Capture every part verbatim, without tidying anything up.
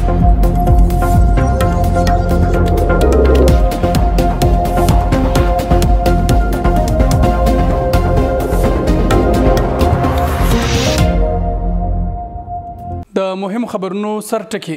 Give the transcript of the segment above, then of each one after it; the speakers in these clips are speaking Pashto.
د مهم خبرونو سرټکی.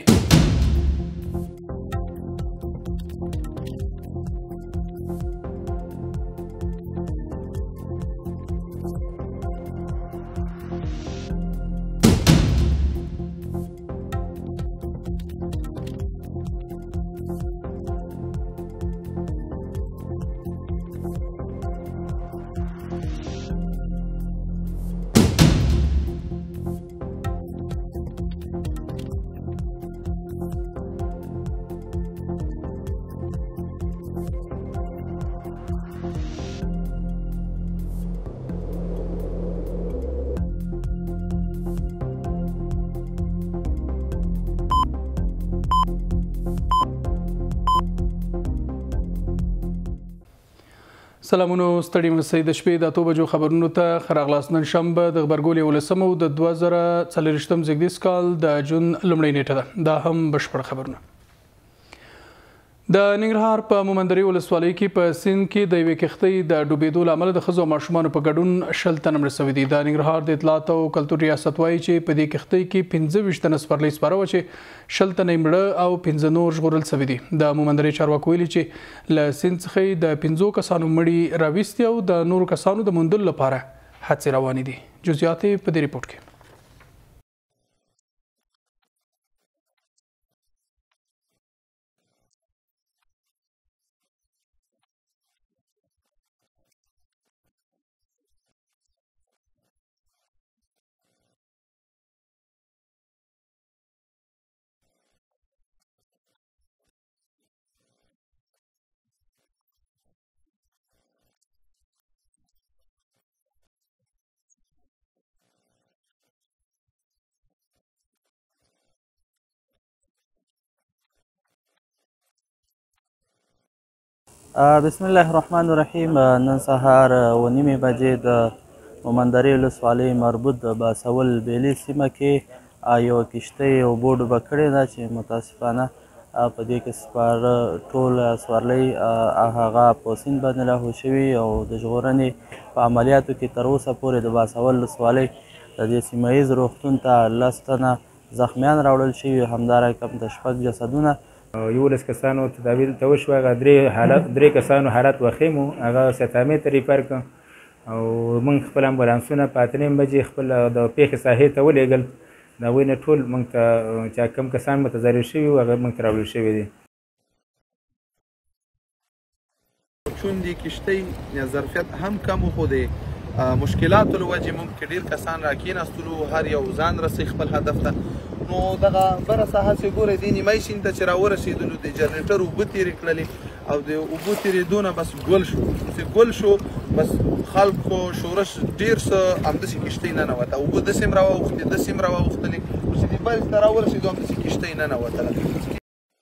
سلامونو ستړي مسئ د شپې د اتو بجو خبرونو ته ښه راغلاست. نن شنبه د غبرګول یولسمه د دوه زره څلوېښتم زېږدیز کال د جون لومړۍ نیټه ده. دا هم بشپړ خبرونه. د ننګرهار په مومندرې ولسوالۍ کې په سیند کې د یوې کښتۍ د ډوبېدو له امله د ښځو او ماشومانو په ګډون شل تنه مړه سوي دي. د ننګرهار د اطلاعات او کلتور ریاست وایي چې په دې کښتۍ کې پنځه ویشت تنه سپرلۍ سپاره وه چې شل تنه یې مړه او پنځه نور ژغورل سوي دي. د مومندرې چارواکو ویلي چې له سیند څخه یې د پنځو کسانو مړي راویستي او د نورو کسانو د موندلو لپاره هڅې روانې دي. جزئیات یې په دې ریپورټ کې. بسم الله الرحمن الرحیم. نن سهار و نیمې بجې د مومندرې ولسوالۍ مربوط د باسول بیلي سیمه کې یوه کښتۍ اوبو ډوبه کړې ده چې متاسفانه په دې کې سپاره ټول سورلۍ هغه په سیند باندې لاهو شوي او د ژغورنې په عملیاتو کې تر اوسه پورې د باسول ولسوالۍ د دې سیمه ییز روغتون ته لس تنه زخمیان راوړل شوي، همدارنګه کم د شپږ جسدونه یولس کسانو تداوی دلته وشوه. هغه درې حالت درې کسانو حالت وخیم و، هغه ستامې ته ریفر کړه او موږ خپل امبولانسونه په اته نیم بجې خپل د پیښې ساحې ته ولېږل. د هغوی نه ټول موږ ته چې کوم کسان متضرر شوي وو هغه موږ ته راوړل شوي دي. چون د کښتۍ ظرفیت هم کم و، خو د مشکلاتو له وجې موږ کې ډېر کسان راکېناستلو، هر یو ځان رسوي خپل هدف ته. نو دغه بره ساحه چې ګورئ دې نیمایي سیند ته چې راورسېدلو د جنریټر اوبه تېرې کړلې او د اوبو تېرېدو نه بس ګل شو. چې ګل شو بس خلکو شورش ډېر څه همداسې کښتۍ ننوته، اوبه داسې هم راواوښتې داسې هم راواوښتلې، خو چې دې بلې ته راورسېدو همداسې کښتۍ ننوتله.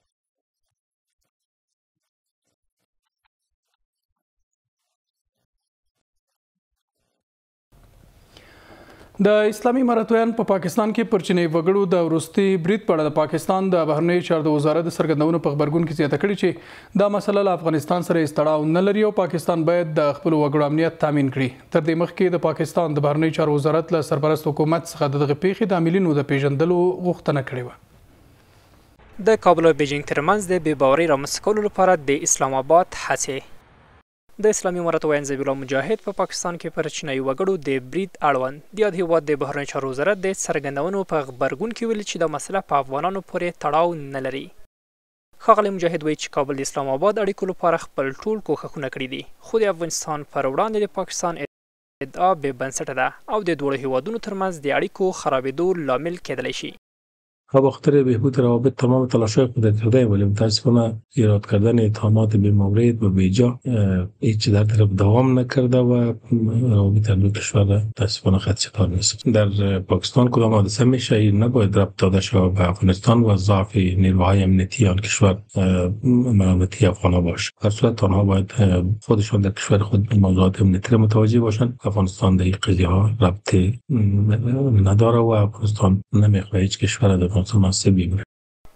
د اسلامي اماراتویان په پاکستان کې پر چیني وګړو د وروستي برید په اړه د پاکستان د بهرنیو چارو د وزارت د څرګندونو په غبرګون کې زیاته کړې چې دا مسله له افغانستان سره هیڅ تړاو نه لري او پاکستان باید د خپلو وګړو امنیت تامین کړي. تر دې مخکې د پاکستان د بهرنیو چارو وزارت له سرپرست حکومت څخه د دغه پیښې د عاملینو د پیژندلو غوښتنه کړې وه. د کابل او بیجینګ ترمنځ د بې باورۍ رامنځته کولو لپاره د اسلام آباد هڅې. د اسلامي اماراتو ذبیح الله مجاهد په پاکستان کې پر چینایي وګړو د برید اړوند د یاد هیواد د بهرنیو چارو وزارت د څرګندونو په غبرګون کې ویلي چې دا مسله په افغانانو پورې تړاو نه لري. ښاغلی مجاهد وایي چې کابل د اسلام آباد اړیکو لپاره خپل ټول کوښښونه کړي دي، خو د افغانستان پر وړاندې د پاکستان ادعا بې بنسټه ده او د دواړو هیوادونو ترمنځ د اړیکو خرابېدو لامل کېدلی شي. با خاطر بهبود روابط تمام تلاش‌های خود کرده ولی متاسفانه ایراد کردن اتهامات بی‌مورد و بیجا هیچ در طرف دوام نکرده و روابط دو کشور متاسفانه خدشه‌دار نیست. در پاکستان کدام حادثه میشه این نباید ربط داده شود به افغانستان و ضعف نیروهای امنیتی آن کشور ملامتی افغان‌ها باشه. در صورت آنها باید خودشان در کشور خود موضوعات امنیتی متوجه باشند. افغانستان در این قضیه ها ربطی نداره و افغانستان نمیخواد هیچ کشور در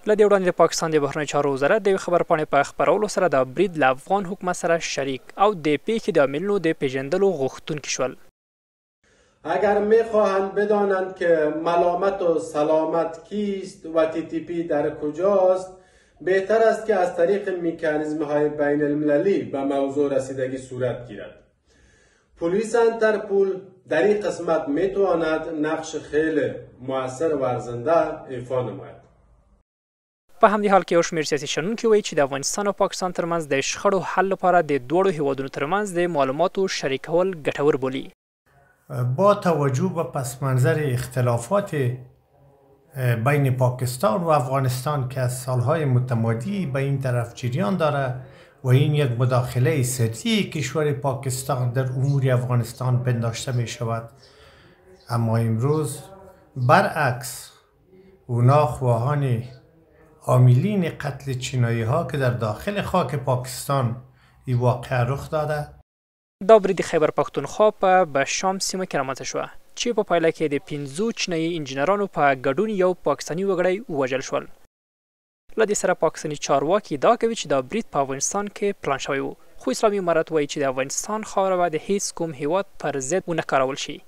له دې وړاندې د پاکستان د بهرنیو چارو وزارت د یوې خبرپاڼې په خپرولو سره د برید له افغان حکومت سره شریک او د پیښې د عاملینو د پیژندلو غوښتونکي شول. اگر میخواهند بدانند که ملامت و سلامت کیست و تی تی پی در کجاست، بهتر است که از طریق مکانیزم های بین المللی به موضوع رسیدگی صورت گیرد. پلیس انترپول در این قسمت میتواند نقش خیلی مؤثر و ارزنده ایفا نماید. په همدې حال کې یو شمېر سیاسي شنونکي وایي چې د افغانستان او پاکستان ترمنځ د شخړو حل لپاره د دواړو هیوادونو ترمنځ د معلوماتو شریکول ګټور بولي. با توجه به پس منظر اختلافات بین پاکستان و افغانستان که از سالهای متمادی به این طرف جریان داره و این یک مداخله سری کشور پاکستان در امور افغانستان پنداشته می شود، اما امروز برعکس اونا خواهان عاملین قتل چینایی ها که در داخل خاک پاکستان این واقعه رخ داده. دا برید خیبر پختونخوا په بشام سیمه کې رامنځته شوه چې په پایله کې د پنځو چینایي انجینرانو په ګډون یو پاکستاني وګړی ووژل شول. له دې سره پاکستاني چارواکي ادعا کوي چې دا برید په افغانستان کې پلان شوی و، خو اسلامي امارت وایي چې د افغانستان خاوره به د هیڅ کوم هیواد پر ضد ونه کارول شي.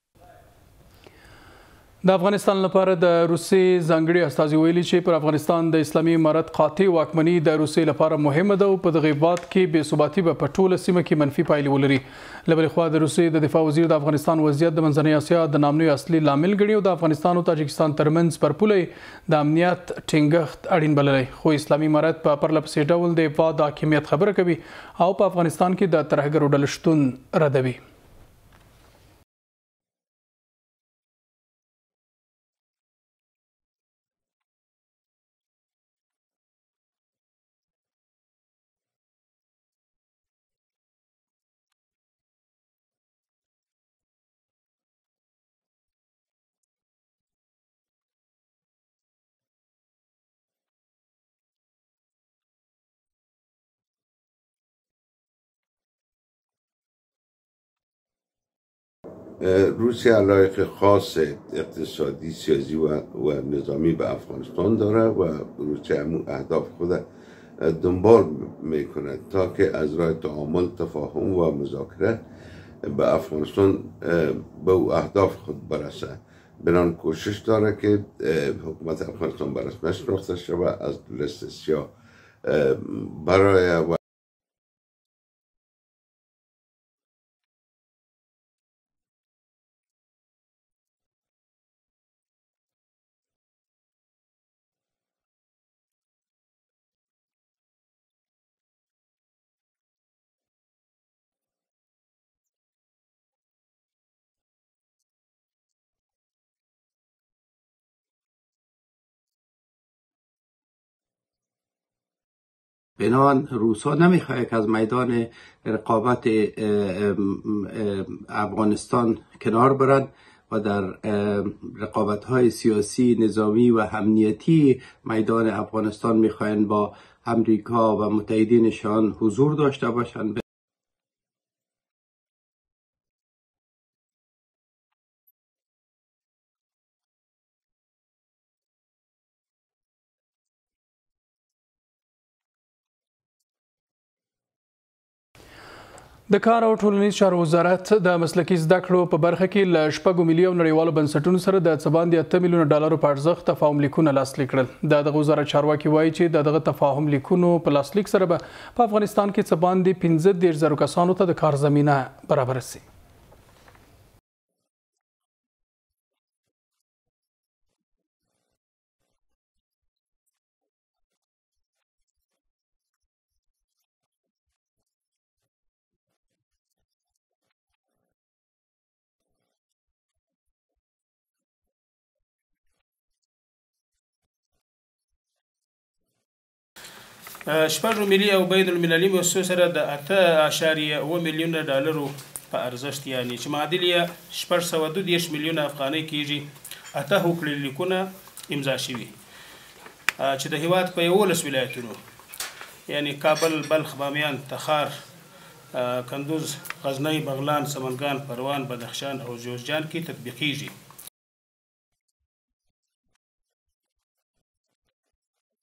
د افغانستان لپاره د روسیې ځانګړي استازي ویلي چې پر افغانستان د اسلامي امارت قاطع واکمني د روسیې لپاره مهمه ده او په دغه هیواد کې بې ثباتي به په ټوله سیمه کې منفي پایلې ولري. له بلې خوا د روسیې د دفاع وزیر د افغانستان وضعیت د منځنۍ اسیا د نامنیو اصلي لامل ګڼي او د افغانستان او تاجکستان ترمنځ پر پوله د امنیت ټینګښت اړین بللی، خو اسلامي امارت په پرله پسې ډول د هیواد د حاکمیت خبره کوي او په افغانستان کې د ترهګرو ډلو شتون ردوي. روسیه علایق خاص اقتصادی، سیاسی و, و نظامی به افغانستان داره و روسیه همون اهداف خود دنبال میکنه تا که از راه تعامل، تفاهم و مذاکره به افغانستان به او اهداف خود برسه. بنان کوشش داره که حکومت افغانستان به رسمیت شناخته شود، از لیست سیاه برای و بنابراین روسا نمیخواد که از میدان رقابت افغانستان کنار برند و در رقابت های سیاسی، نظامی و امنیتی میدان افغانستان میخواهند با امریکا و متحدینشان حضور داشته باشند. د کار او ټولنیز چارو وزارت د مسلکي زده کړو په برخه کې له شپږو ملي او نړیوالو بنسټونو سره د څه باندې اته میلیونه ډالرو په ارزښت تفاهم لیکونه لاسلیک کړل. د دغه وزارت چارواکي وایي چې د دغه تفاهم لیکونو په لاسلیک سره به په افغانستان کې څه باندې پنځه دېرش زرو کسانو ته د کار زمینه برابره شي. شپږو ملي او بین المللي مؤسسو سره د اته اعشاریه اوه میلیونه ډالرو په ارزښت یعنی چې معادل یې شپږ سوه دوه دېرش میلیونه افغانۍ کیږي اته هوکړې لیکونه امضا شوي چې د هیواد په یولس ولایتونو یعنی کابل، بلخ، بامیان، تخار، کندوز، غزنی، بغلان، سمنګان، پروان، بدخشان او جوزجان کې تطبیقیږي.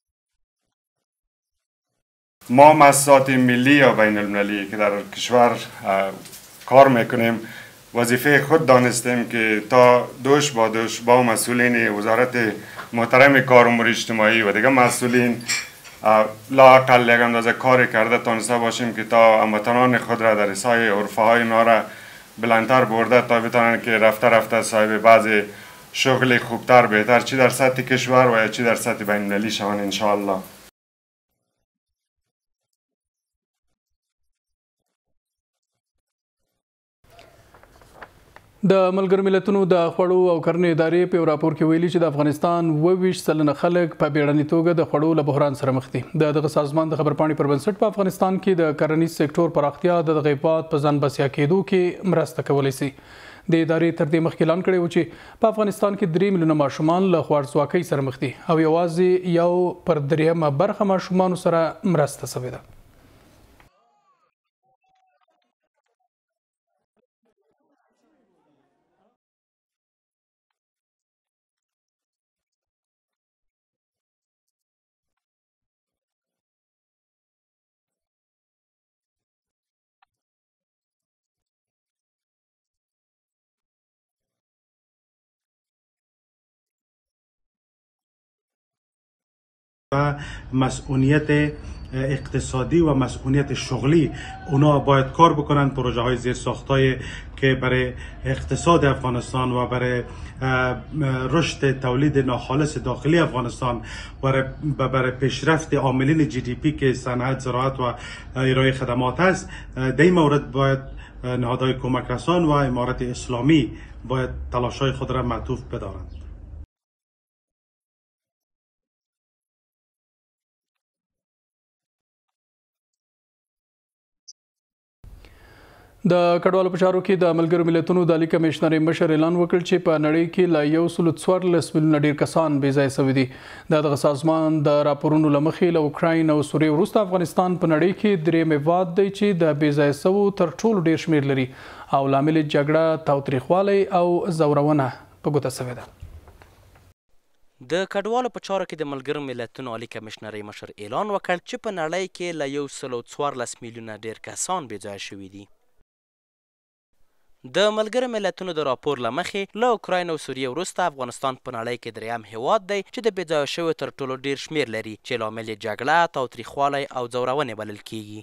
ما مؤسسات ملی یا بین المللی که در کشور کار میکنیم وظیفه خود دانستیم که تا دوش با دوش با مسئولین وزارت محترم کار امور اجتماعی و دیگه مسئولین لااقل یک اندازه کار کرده تانسته باشیم که تا هموطنان خود را در سایه عرفه های اینا را بلندتر برده تا بتانند که رفته رفته صاحب بعض شغل خوبتر بهتر چی در سطح کشور و یا چی در سطح بین المللی شوند انشاءالله. د ملګرو ملتونو د خوړو او کرنې ادارې په یو راپور کې ویلي چې د افغانستان اووه ویشت سلنه خلک په بیړنۍ توګه د خوړو له بحران سره مخ دي. د دغه سازمان د خبرپاڼې پر بنسټ په افغانستان کې د کرنیز سکتور پراختیا د دغه هیواد په ځان بسیا کېدو کې مرسته کولی شي. د ادارې تر دې مخکې اعلان کړی و چې په افغانستان کې درې میلیونه ماشومان له خوارځواکۍ سره مخ دي او یوازې یو پر درېیمه برخه ماشومانو سره مرسته شوې ده. و مسئولیت اقتصادی و مسئولیت شغلی اونا باید کار بکنن. پروژه های زیر ساختای که برای اقتصاد افغانستان و برای رشد تولید ناخالص داخلی افغانستان برای برای پیشرفت عاملین جی دی پی که صنعت، زراعت و ارائه خدمات است، در این مورد باید نهادهای کمک رسان و امارت اسلامی باید تلاش‌های خود را معطوف بدارند. د کډوالو په چارو کې د ملګرو ملتونو د عالی کمشنر مشر اعلان وکړ چې په نړۍ کې لا یو سل څوارلس میلیونه ډیر کسان بې ځایه شوي دي. د دغه سازمان د راپورونو له مخې له اوکراین او سوریې وروسته افغانستان په نړۍ کې درېیم هیواد دی چې د بې ځایه شوو تر ټولو ډیر شمیر لري او لامل یې جګړه، تاوتریخوالی او زورونه په ګوته شوې ده. د کډوالو په چارو کې د ملګرو ملتونو عالی کمشنر مشر اعلان وکړ چې په نړۍ کې له یو سل څوارلس میلیونه ډیر کسان بې ځایه شوي دي. د ملګرو ملتونو د راپور له مخې له اوکراین او سوریې وروسته افغانستان په نړۍ کې درېیم هیواد دی چې د بې ځایه شویو تر ټولو ډیر شمیر لري چې لامل یې جګړه، تاوتریخوالی او ځورونې بلل کیږي.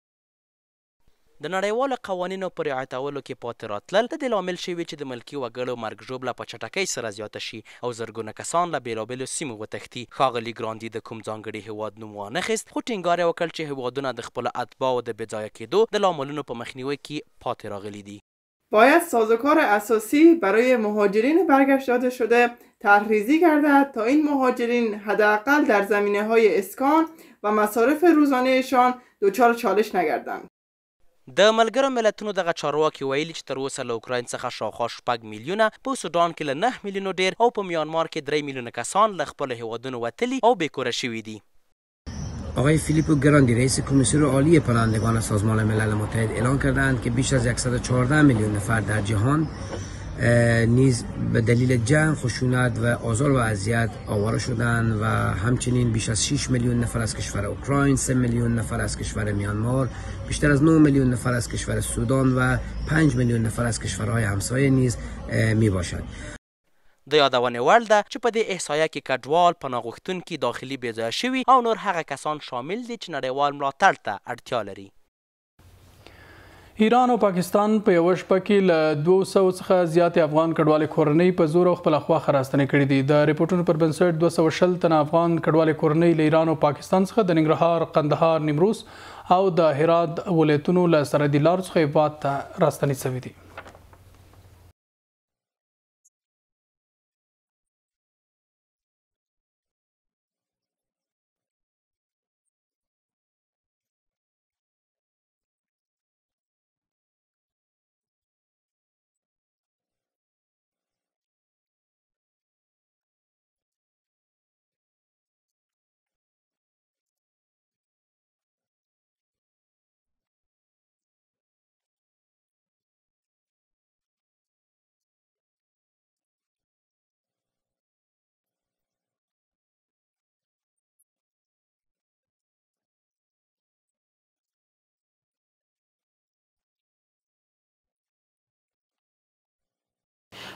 د نړیوالو قوانینو په رعایتولو کې پاتې راتلل د دې لامل شوي چې د ملکي وګړو مرګ ژوبله په چټکۍ سره زیاته شي او زرګونه کسان له بېلابېلو سیمو وتښتي. ښاغلي ګراندي د کوم ځانګړي هیواد نوم وانخیست، خو ټینګار یې وکړ چې هیوادونه د خپلو اتباعو د بې ځایه کېدو د لاملونو په مخنیوي کې پاتې راغلي دي. باید سازوکار اساسی برای مهاجرین برگشت داده شده طرحریزی گردد تا این مهاجرین حداقل در زمینه‌های اسکان و مصارف روزانه‌شان دچار چالش نگردند. د ملګرو ملتونو دغه چارواکي ویلي چې تر اوسه له اوکراین څخه شاوخوا شپږ میلیونه، په سودان کې له نه میلیونو ډیر او په میانمار کې درې میلیونه کسان له خپلو هیوادونو وتلي او بېکوره شوي دي. آقای فیلیپو گراندی رئیس کمیسیون عالی پناهندگان سازمان ملل متحد اعلان کردند که بیش از صد و چهارده میلیون نفر در جهان نیز به دلیل جنگ، خشونت و آزار و اذیت آواره شدند و همچنین بیش از شش میلیون نفر از کشور اوکراین، سه میلیون نفر از کشور میانمار، بیشتر از نه میلیون نفر از کشور سودان و پنج میلیون نفر از کشورهای همسایه نیز می باشد. د یادونې وړ ده چې په دې احصایه کې کډوال، پناه غوښتونکي، داخلي بې ځایه شوي او نور هغه کسان شامل دي چې نړیوال ملاتړ ته اړتیا لري. ایران او پاکستان په یوه شپه کې له دوه سوو څخه زیاتې افغان کډوالې کورنۍ په زور او خپله خواښه راستنې کړي دي. د ریپورټونو پر بنسټ دوه سوه شل تنه افغان کډوالې کورنۍ له ایران او پاکستان څخه د ننګرهار، قندهار، نیمروز او د هرات ولایتونو له سرحدي لارو څخه هیواد ته راستنې شوي دي.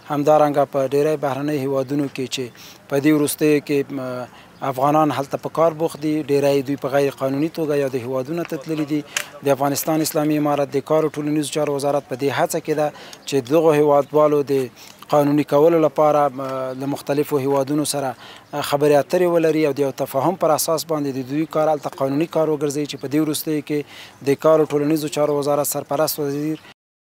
همدارنګه په ډیری بهرنۍ هیوادونو کې چې په دې وروستیو کې افغانان هلته په کار بوخت دي، ډیری دوی په غیر قانوني توګه یا د هیوادونو ته تللي دي. د افغانستان اسلامي امارت د کار او ټولنیزو چارو وزارت په دې هڅه کې ده چې دغو هیوادوالو د قانوني کولو لپاره له مختلفو هیوادونو سره خبرې اترې ولري او د یو تفاهم پر اساس باندې د دوی کار هلته قانوني کار وګرځوي، چې په دې وروستیو کې د کار او ټولنیزو چارو وزارت سرپرست وزیر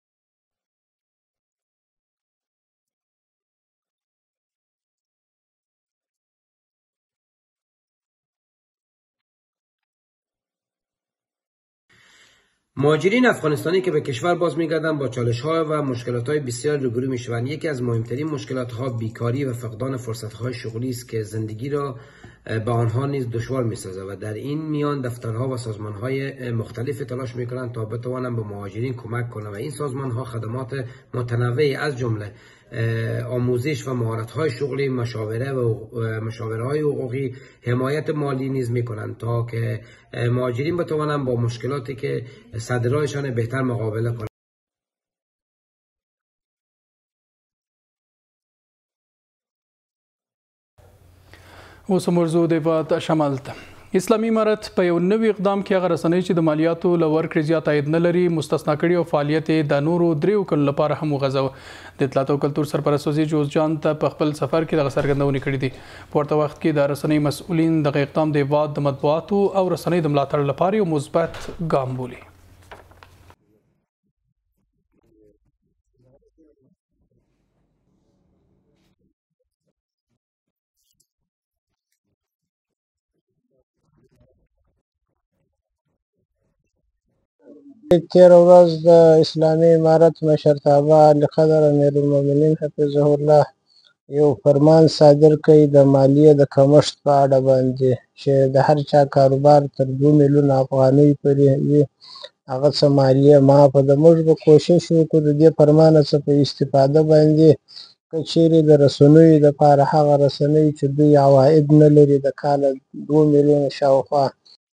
مهاجرین افغانستانی که به کشور باز میگردند با چالش ها و مشکلات های بسیار روبرو میشوند. یکی از مهمترین مشکلات ها بیکاری و فقدان فرصت های شغلی است که زندگی را به آنها نیز دشوار میسازد و در این میان دفترها و سازمان های مختلف تلاش میکنند تا بتوانند به مهاجرین کمک کنند و این سازمان ها خدمات متنوعی از جمله آموزش و مهارت های شغلی، مشاوره و مشاوره های حقوقی، حمایت مالی نیز میکنند تا که مهاجرین بتوانند با مشکلاتی که صدرایشان بهتر مقابله کنند. اوس موضوع د هیواد شمال ته. اسلامي امارت په یو نوي اقدام کې هغه رسنۍ چې د مالیاتو له ورکړې زیات عاید نه لري مستثنا کړي او فعالیت یې د نورو دریو کلونو لپاره هم وغځاوه. د اطلاعات او کلتور سرپرست وزیر جوز جان ته په خپل سفر کې دغه څرګندونې کړې دي. په ورته وخت کې د رسنۍ مسؤلین دغه اقدام د هیواد د مطبوعاتو او رسنۍ د ملاتړ لپاره یو مثبت ګام بولي. تیر ورځ د اسلامي امارت مشرتابه علی قدر امیر المؤمنین حفظه الله یو فرمان صادر کړی د مالیې د کمښت په اړه باندې چې د هر چا کاروبار تر دوه میلیونه افغانۍ پورې وي هغه څه مالیه معافه ده. موږ به کوشش وکړو د دې فرمانه څخه په استفاده باندې که چیرې د رسنیو دپاره هغه رسنۍ چې دوی عواید نه لري د کاله دوه میلیونه شاوخوا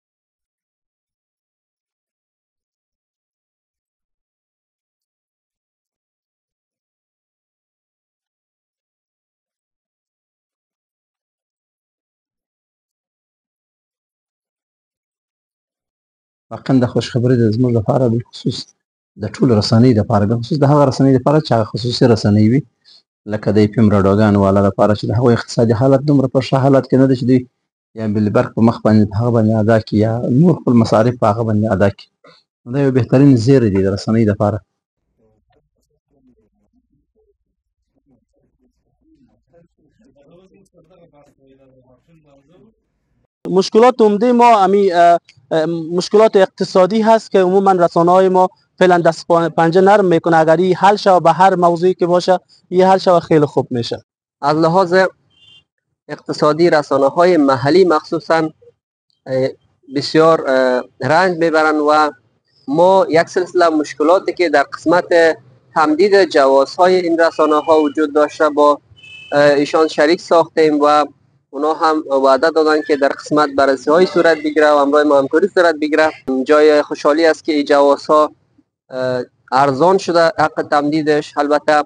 واقعا د خوشخبرۍ د زموږ لپاره بالخصوص د ټولو رسنۍ لپاره بالخصوص د هغه رسنۍ لپاره چې هغه خصوصي رسنۍ وي لکه د اف ام راډیوګانو والا لپاره چې د هغوی اقتصادي حالت دومره په ښه حالت کې نه ده چې دوی یا بلبرګ په مخ باندې په هغه باندې ادا کړي یا نور خپل مصارف په هغه باندې ادا کړي. دا یو بهترین زیری دی د رسنۍ لپاره. مشکلات عمده ما امی مشکلات اقتصادی هست که عموما رسانه های ما فعلا دست پنجه نرم میکنه. اگر این حل شود به هر موضوعی که باشه این حل شود خیلی خوب میشه. از لحاظ اقتصادی رسانه های محلی مخصوصا بسیار رنج میبرند و ما یک سلسله مشکلاتی که در قسمت تمدید جوازهای این رسانه ها وجود داشته با ایشان شریک ساختیم و اونا هم وعده دادن که در قسمت بررسی های صورت بگیره و همراه ما همکاری صورت بگیره. جای خوشحالی است که این جوازها ارزان شده حق تمدیدش. البته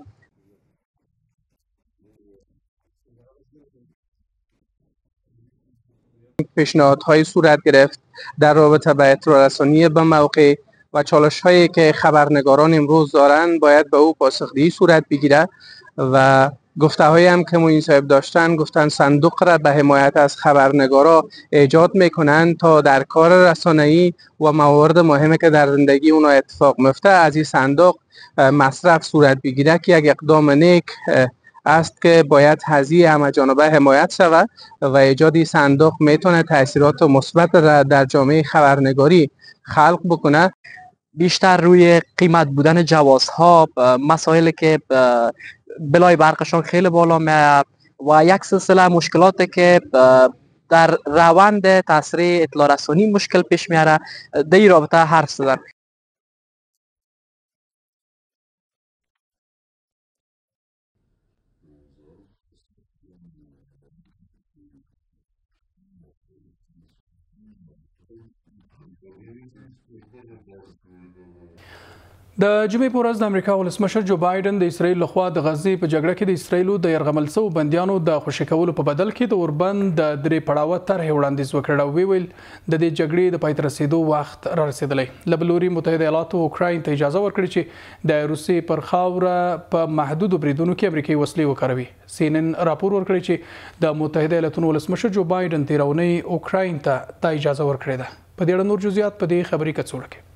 پیشنهادهای صورت گرفت در رابطه با اطلاع رسانی به موقع و چالش هایی که خبرنگاران امروز دارند باید به او پاسخدهی صورت بگیره و گفته هایی هم که معین صاحب داشتن گفتن صندوق را به حمایت از خبرنگارا ایجاد میکنند تا در کار رسانه‌ای و موارد مهمی که در زندگی اونا اتفاق میفته از این صندوق مصرف صورت بگیره که یک اقدام نیک است که باید هذه همه جانبه حمایت شود و ایجاد این صندوق میتونه تاثیرات مثبت را در جامعه خبرنگاری خلق بکنه. بیشتر روی قیمت بودن جوازها، مسائلی که بلای برقشان خیلی بالا میاد و یک سلسله مشکلاتی که در روند تسریع اطلاع رسانی مشکل پیش میاره در این رابطه حرف زدن. د جمعې په ورځ د امریکا ولسمشر جو بایدن د اسرایل لخوا د غزې په جګړه کې د اسرایلو د یرغمل شوو بندیانو د خوشي کولو په بدل کې د اوربند د درې پړاوه طرحې وړاندیز وکړ او ویل د دې جګړې د پای ته رسیدو وخت را رسیدلی. له بل لوري متحده ایالاتو اوکراین ته اجازه ورکړې چې د روسیې پر خاوره په محدودو بریدونو کې امریکایي وسلې وکاروي. سی ان ان راپور ورکړی چې د متحده ایالاتونو ولسمشر جو بایدن تېره اونۍ اوکراین ته دا اجازه ورکړې ده. په دې اړه نور جزئیات په دې خبري کڅوړه کې.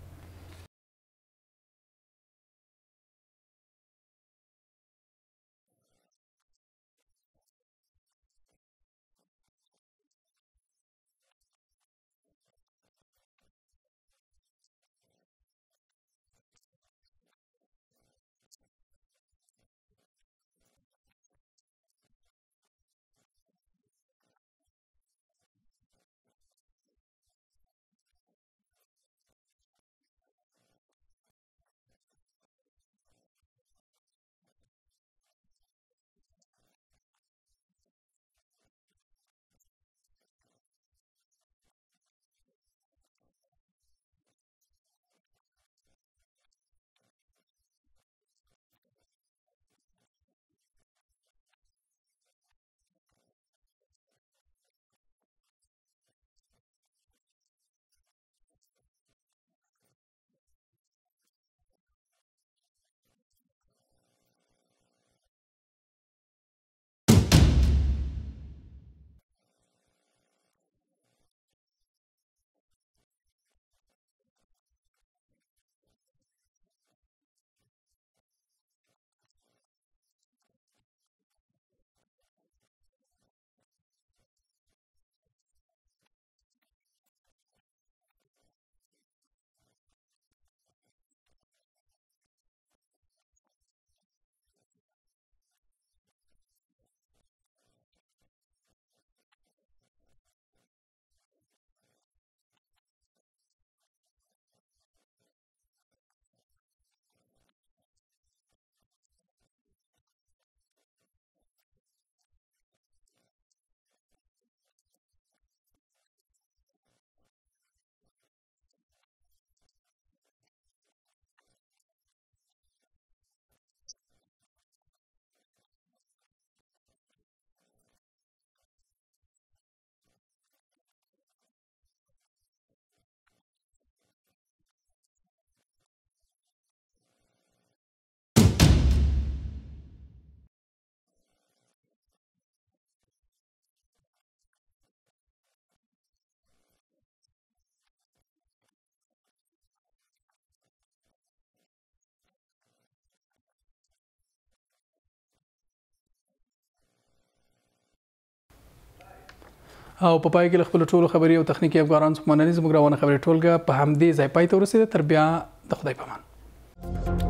او په پای کې خپل ټولو خبري او تخنیکی افغانان څخه مننه زموږ روانه خبري ټولګه په همدې ځای پای ته ورسېده. تر بیا د خدای پامان.